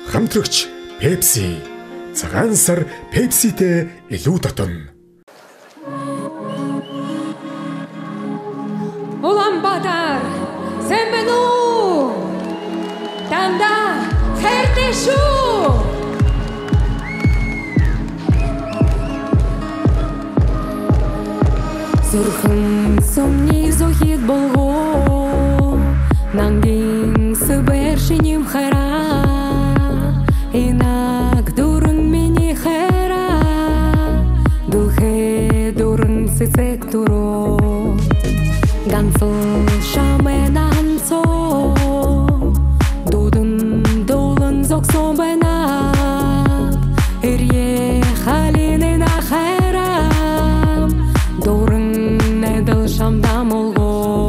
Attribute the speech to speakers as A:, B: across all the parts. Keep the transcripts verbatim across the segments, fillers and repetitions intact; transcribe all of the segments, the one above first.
A: Хамтрагч Pepsi. Цагаан сар Pepsi-тэй илүү дотно.
B: Улаанбаатар, сайн байна уу? Дандаа хайртай шүү. Зүрхэн сумны зохид болгоо нангийн сэбэр шинэм хайра инак дурын миний хайра духе дурын сэцэг туроо ганцхан шамэн анцоо дудын долын зогсон байна эрье халинэ на хайра дурын недэл шамдам олгоо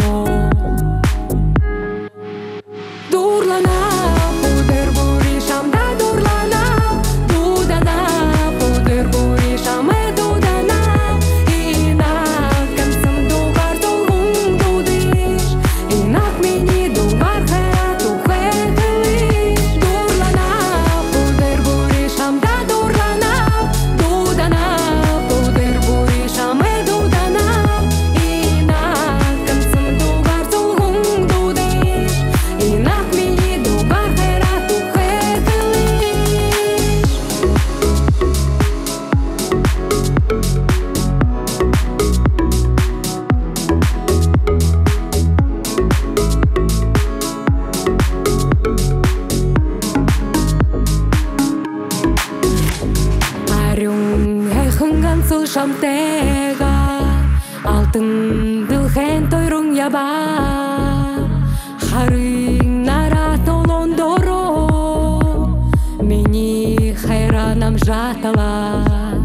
B: дурлана пудер бури шамда дурлана дудана пудер бури шаме дудана инак канцам дугар долгун дудиш инак мини дугар хату хэтэлиш дурлана пудер бури шамда дурлана дудана пудер бури шаме дудана инак канцам дугар долгун дудиш инак мини дугар хату хэтэлиш. Арюн хайхан ганцл шамтэйга алтын дылхэн тойрон яба харин нара толон доро мини хайранам жатала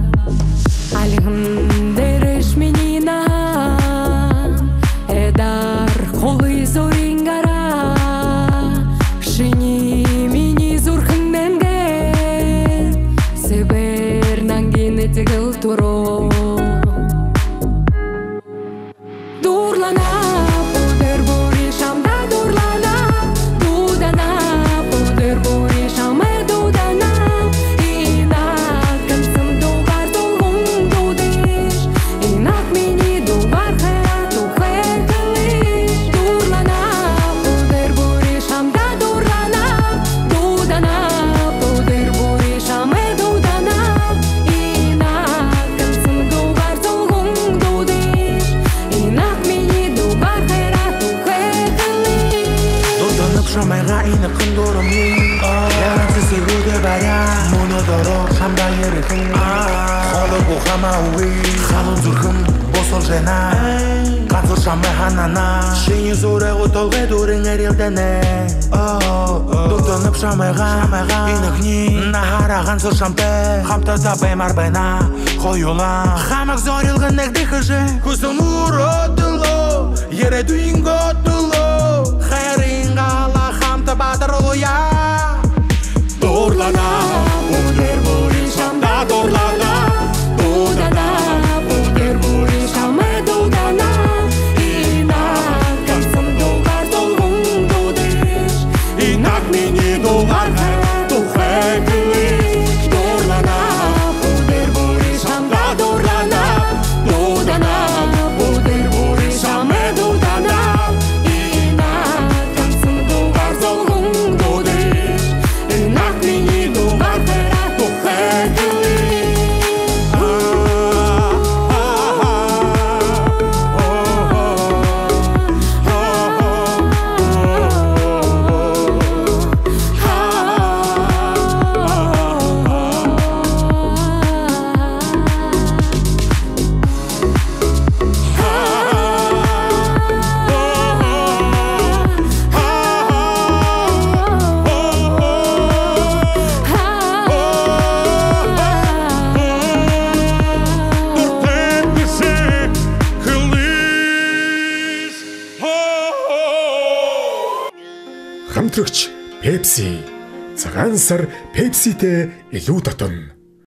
B: алихын дереш минина эдар холы зорингара шини мини зурхынненге себер нангине тегел туро дурлана пудер бури шамда дурлана дудана пудер бури шаме дудана инак канцам дугар долгун дудиш инак мини дугар хату хэтэлиш дурлана пудер бури шамда дурлана дудана пудер бури шаме дудана инак канцам дугар долгун дудиш инак мини дугар хату хэтэлиш.
C: Дутанып шамайга инак кындурымни Ярансы сегуде баря Муну доро шамда ерихин Холы бу хама уи Халын зүрхым босол жена Ганцыл шамай ханана Шини зурэгу толгэ дурын эрилдэне Дутанып шамайга инакни Нахара ганцыл шамте Хамтада бэмар бэна Хоюла Хамак зорилгын нэгдихыжы Кузыл муротыло Ере дуинготыло Хайрингала хамта бадарылуя Дурлана Пудер бури шамда дурлана Дудана Пудер бури шаме дудана Инак канцам дугар долгун дудиш Инак мини дугар хату хэтэлиш Дурлана Пудер бури шамда дурлана Дудана Пудер бури шаме дудана Инак канцам дугар долгун дудиш Инак мини дугар хату хэтэлиш.
A: Хамтрагч Pepsi. Цагаан сар Pepsi-тэй илүү дотно.